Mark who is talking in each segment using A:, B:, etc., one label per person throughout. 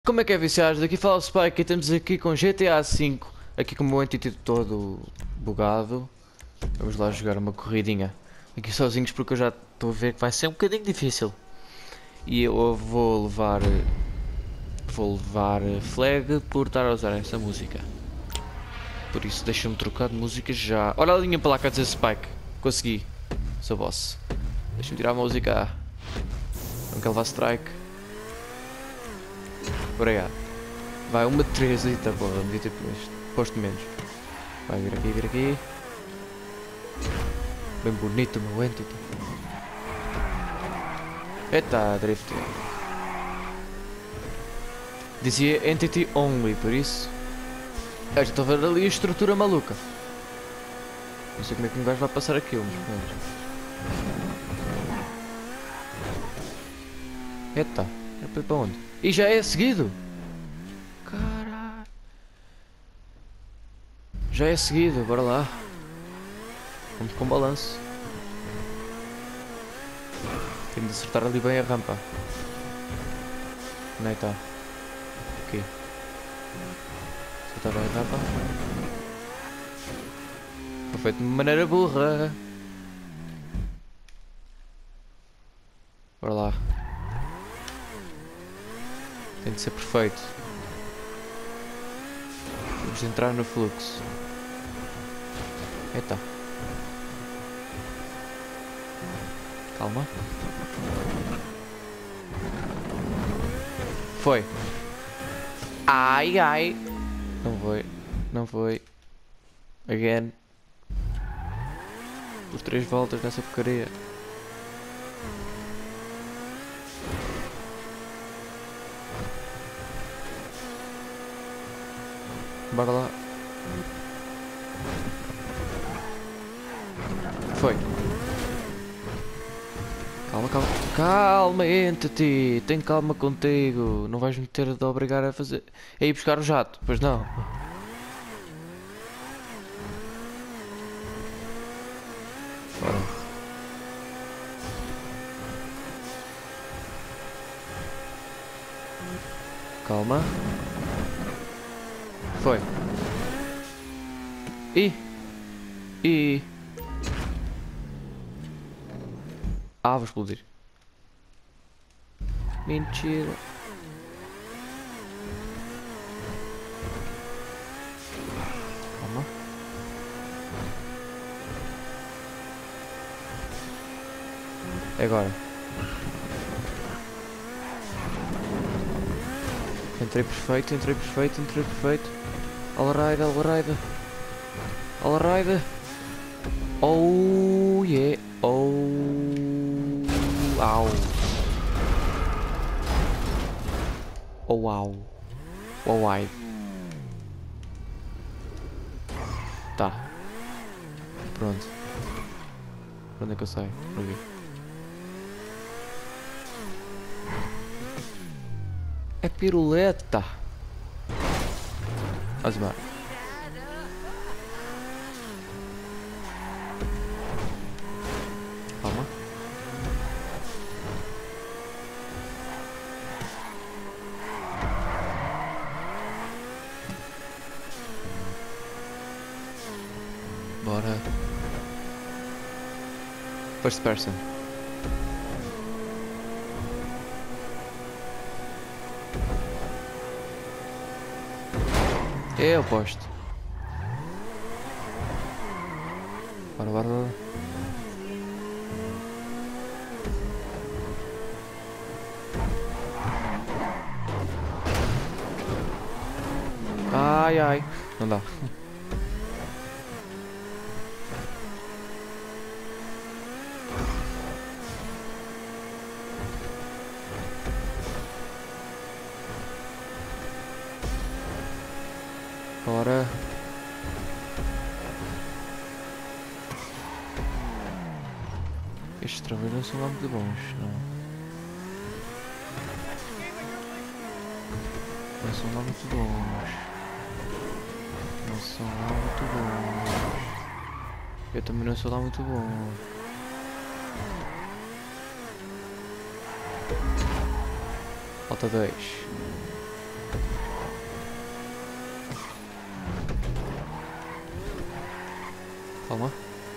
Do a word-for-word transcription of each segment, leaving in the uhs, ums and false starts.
A: Como é que é, viciados? Daqui fala o Spike e estamos aqui com G T A cinco, aqui com o meu entity todo bugado. Vamos lá jogar uma corridinha aqui sozinhos porque eu já estou a ver que vai ser um bocadinho difícil. E eu vou levar vou levar flag por estar a usar essa música. Por isso deixa-me trocar de música já. Olha a linha para lá que a dizer Spike. Consegui. Sou boss. Deixa-me tirar a música. Não quero levar strike. Obrigado. Vai uma três aí, tá bom, devia ter posto menos. Vai vir aqui, vir aqui. Bem bonito o meu entity. Eita, drift. Dizia entity only, por isso. Eu já estou a ver ali a estrutura maluca. Não sei como é que um gajo vai passar aquilo, mas pronto. Eita, é para onde? E já é seguido? Caralho. Já é seguido, bora lá. Vamos com balanço. Tenho de acertar ali bem a rampa. Onde é que está? Aqui. Acertar bem a rampa. Foi feito de maneira burra. Bora lá. Tem de ser perfeito. Vamos entrar no fluxo. Eita. Calma. Foi. Ai, ai. Não foi. Não foi. Again. Por três voltas nessa porcaria. Bora lá. Foi. Calma, calma. Calma, entity. Tem calma contigo. Não vais me ter de obrigar a fazer. É ir buscar o jato. Pois não. Bora. Calma. Foi. E. E. Ah, vou explodir. Mentira. Calma. É agora. Entrei perfeito, entrei perfeito, entrei perfeito. Alright, alright. Alright. Oh yeah. Oh. Au. Oh wow. Oh why. Tá. Pronto. Pra onde é que eu saio? Por aqui. É piruleta. Osmar. Calma. Bora. First person. É o posto. Bora, bora, bora. Ai, ai. Não dá. Bora. Estes travões não são lá muito bons, não. Não são lá muito bons. Não são lá muito bons. Eu também não sou lá muito bom. Falta dois. Calma.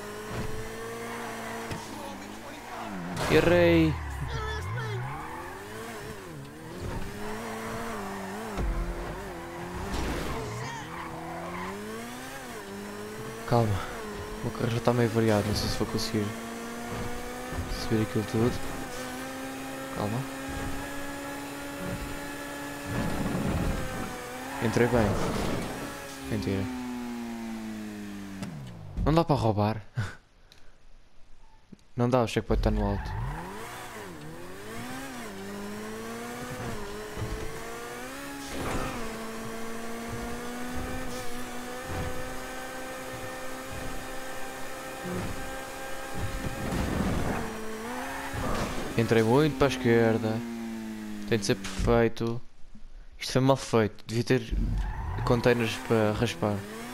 A: Errei. Calma. O meu carro já está meio variado, não sei se vou conseguir subir aquilo tudo. Calma. Entrei bem. Mentira. Não dá para roubar. Não dá, o checkpoint está no alto. Entrei muito para a esquerda. Tem de ser perfeito. Isto foi mal feito. Devia ter containers para raspar.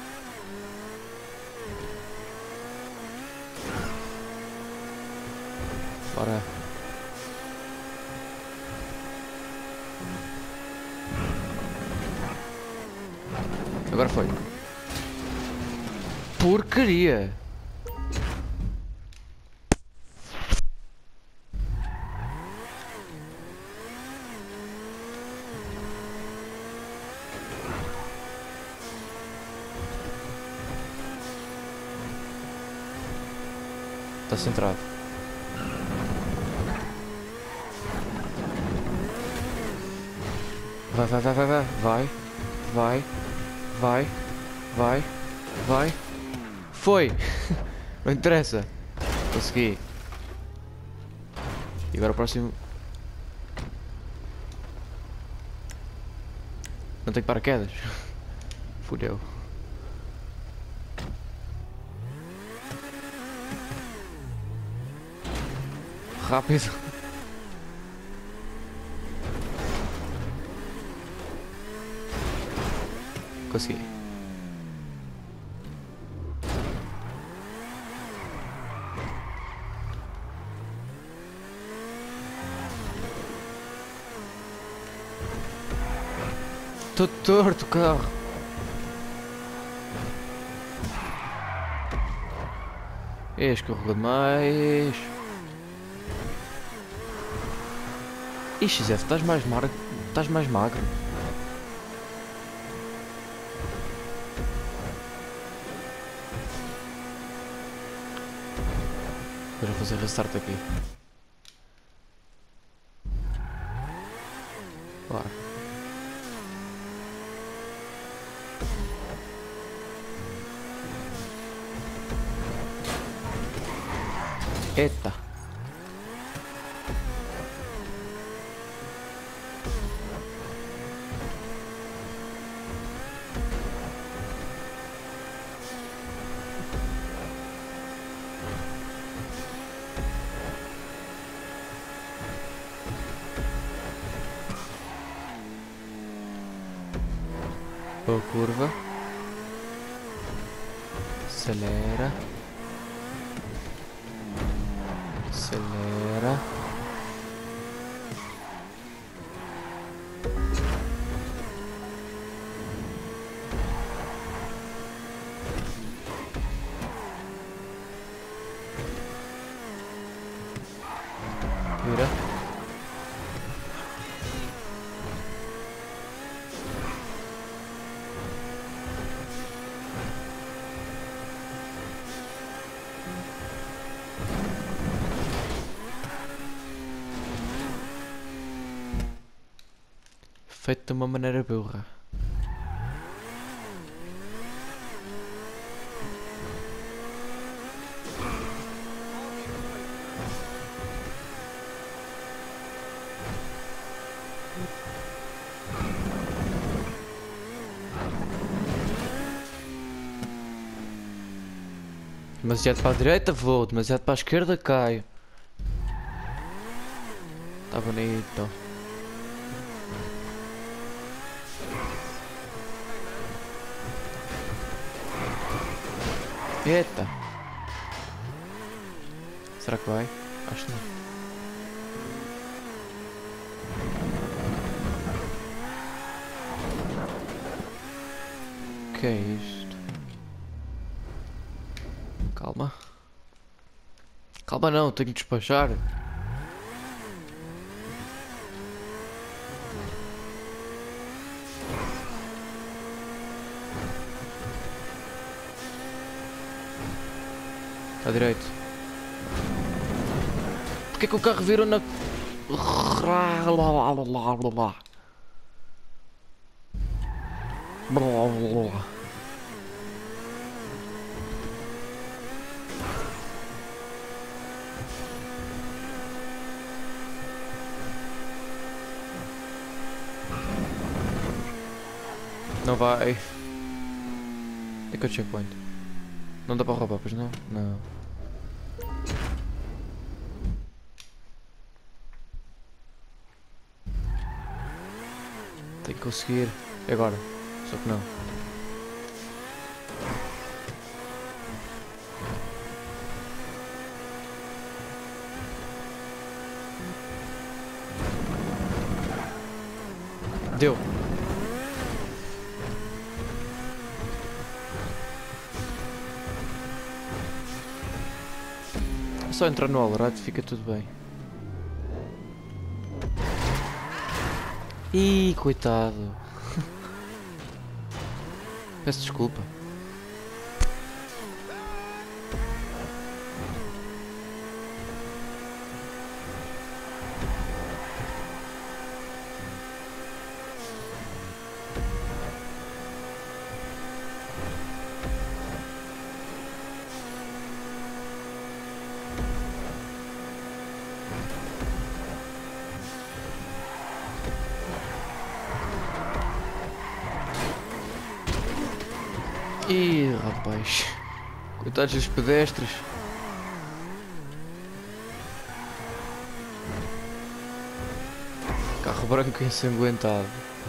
A: Bora. Agora foi. Porcaria! Está centrado. Vai, vai, vai, vai, vai, vai, vai, vai, vai, vai. Foi! Não interessa. Consegui. E agora o próximo. Não tenho paraquedas. Fudeu. Rápido. Consegui. Tô torto o carro. Escorregou demais. Ixi, Zé, estás mais magro. Estás mais magro. Agora vou fazer restart aqui. Claro. Eita. Boa curva. Acelera. Acelera. Vira. Feito de uma maneira burra. Demasiado para a direita vou, demasiado para a esquerda caio. Tá bonito. Eita. Será que vai? Acho que não. O que é isto? Calma não, tenho que despachar. À direito. Porquê que o carro virou na... Não vai. É que é o checkpoint. Não dá para roubar, pois não? Não. Tem que conseguir. É agora. Só que não. Deu. É só entrar no Allrad e fica tudo bem. Ih, coitado. Peço desculpa. Ih, rapaz. Coitados dos pedestres. Carro branco ensanguentado.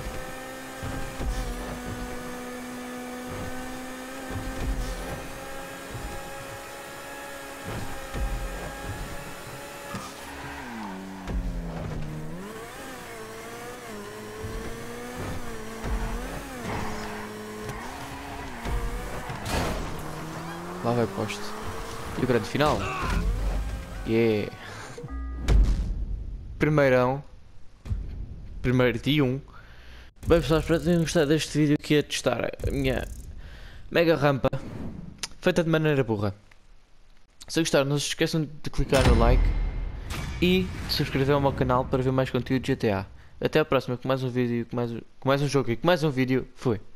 A: Lá vai posto. E o grande final? Yeah! Primeirão. Primeiro dia um. Bem pessoal, espero que tenham gostado deste vídeo que é testar a minha mega rampa feita de maneira burra. Se gostaram, não se esqueçam de clicar no like e subscrever ao meu canal para ver mais conteúdo de G T A. Até a próxima com mais um vídeo, com mais, com mais um jogo e com mais um vídeo. Fui!